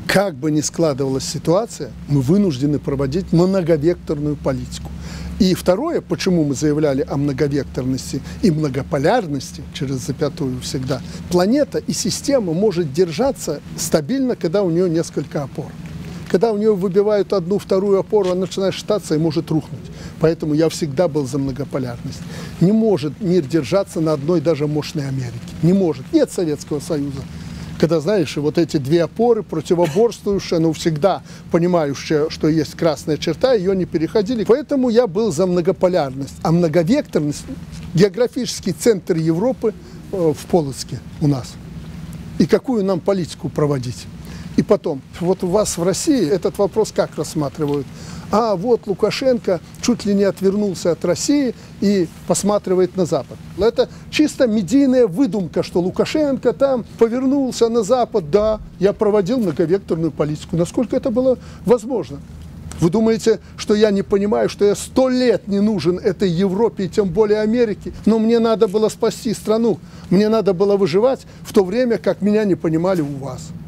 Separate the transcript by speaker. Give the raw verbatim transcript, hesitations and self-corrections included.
Speaker 1: Как бы ни складывалась ситуация, мы вынуждены проводить многовекторную политику. И второе, почему мы заявляли о многовекторности и многополярности, через запятую всегда, планета и система может держаться стабильно, когда у нее несколько опор. Когда у нее выбивают одну, вторую опору, она начинает шататься и может рухнуть. Поэтому я всегда был за многополярность. Не может мир держаться на одной даже мощной Америке. Не может. Нет Советского Союза. Когда, знаешь, вот эти две опоры противоборствующие, но всегда понимающие, что есть красная черта, ее не переходили. Поэтому я был за многополярность. А многовекторность, географический центр Европы э, в Полоцке у нас. И какую нам политику проводить? И потом, вот у вас в России этот вопрос как рассматривают? А вот Лукашенко чуть ли не отвернулся от России и посматривает на Запад. Это чисто медийная выдумка, что Лукашенко там повернулся на Запад. Да, я проводил многовекторную политику. Насколько это было возможно? Вы думаете, что я не понимаю, что я сто лет не нужен этой Европе и тем более Америке? Но мне надо было спасти страну. Мне надо было выживать в то время, как меня не понимали у вас.